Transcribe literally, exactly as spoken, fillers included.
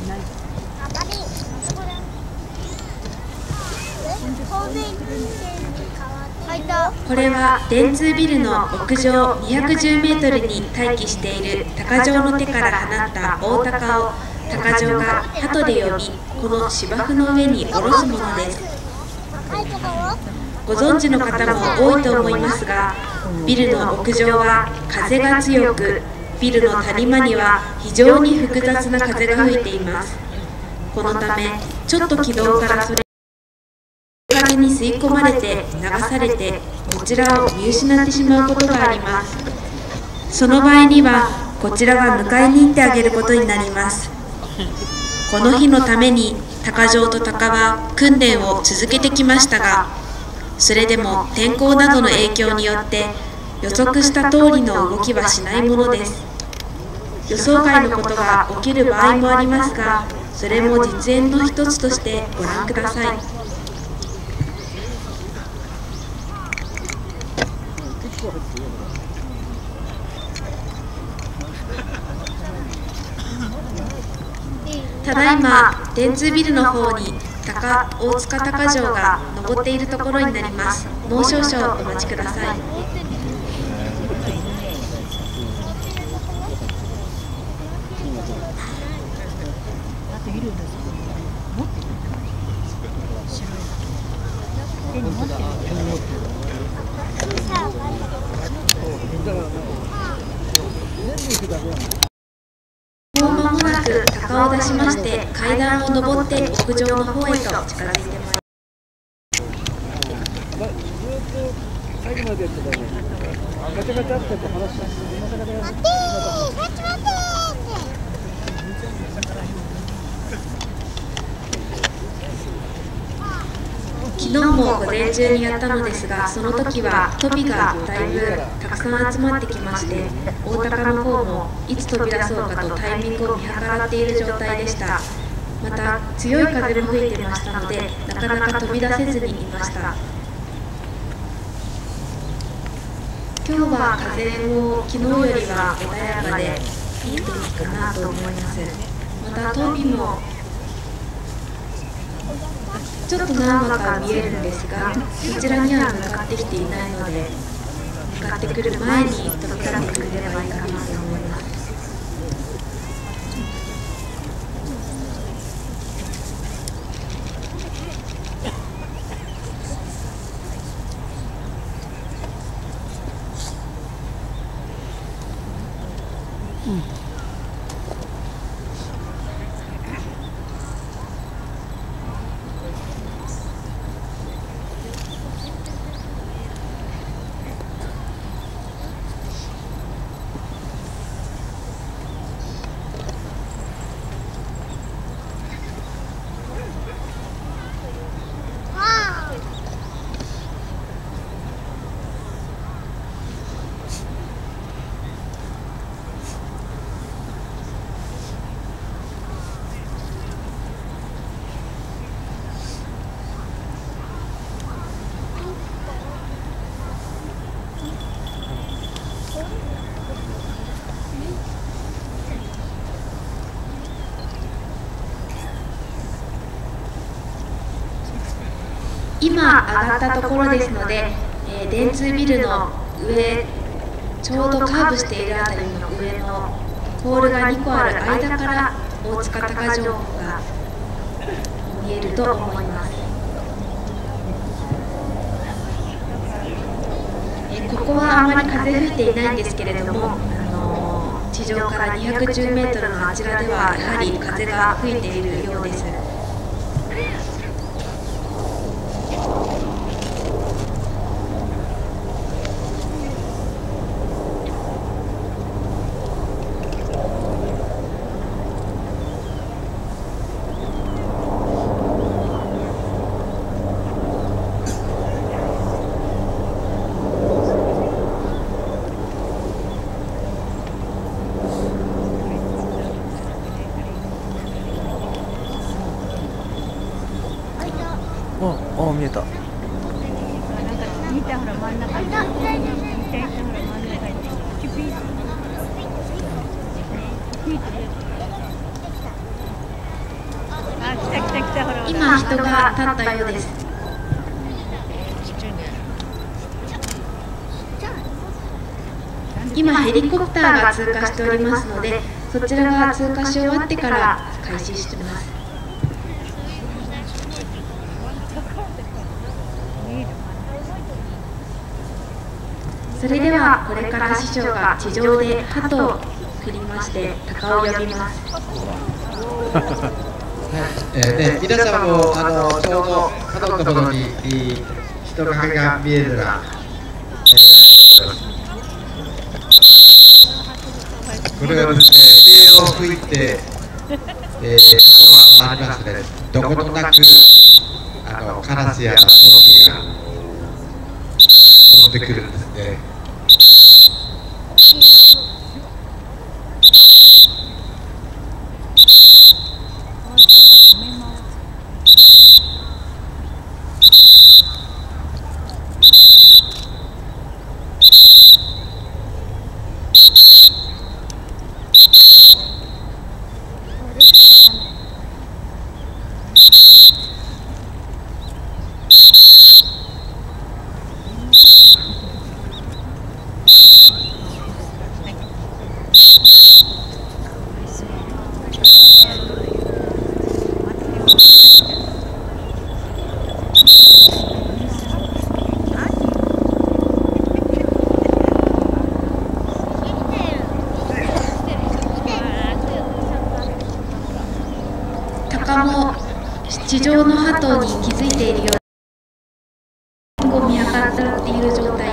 これは電通ビルの屋上にひゃくじゅうメートルに待機している鷹匠の手から放った大鷹を鷹匠が鳩で呼び、この芝生の上に下ろすものです。ご存知の方も多いと思いますが、ビルの屋上は風が強く、ビルの谷間には非常に複雑な風が吹いています。このためちょっと軌道からそれ風に吸い込まれて流されてこちらを見失ってしまうことがあります。その場合にはこちらが迎えに行ってあげることになります。この日のために鷹匠と鷹は訓練を続けてきましたが、それでも天候などの影響によって予測した通りの動きはしないものです。予想外のことが起きる場合もありますが、それも実演の一つとしてご覧ください。ただいま電通ビルの方に高大塚鷹匠が登っているところになります。もう少々お待ちください。もう間もなく鷹を出しまして階段を上って屋上の方へと近づいてまいります。最後までやってたね。ガチャガチャって話して待ってー、待って待ってー。昨日も午前中にやったのですが、その時は飛びがだいぶたくさん集まってきまして、大鷹の方もいつ飛び出そうかとタイミングを見計らっている状態でした。また強い風も吹いてましたので、なかなか飛び出せずにいました。今日は風も昨日よりは穏やかでいい天気かなと思います。また飛びもちょっと何羽か見えるんですが、こちらには向かってきていないので、向かってくる前に飛び立ってくれればいいかなと思います。うん今上がったところですので、えー、電通ビルの上、ちょうどカーブしているあたりの上のポールがにこある間から大塚鷹匠が見えると思います。えー、ここはあまり風吹いていないんですけれども、あのー、地上からにひゃくじゅうメートルのあちらではやはり風が吹いているようです。 ああ、見えた。 見たほら真ん中に。見たほら真ん中に。キュピー。 今人が立ったようです。今ヘリコプターが通過しておりますので、そちらが通過し終わってから開始しています。それではこれから師匠が地上で鳩を振りまして鷹を呼びます。 えーね、皆さんもあのちょうど角のところに人影が見えるら、えー、これはですね、笛を吹いて、えー、鳩は回りますね。どことなくあのカラスやトンビが飛んでくるんですね。 鷹も地上の鳩に気づいているように、見計らっている状態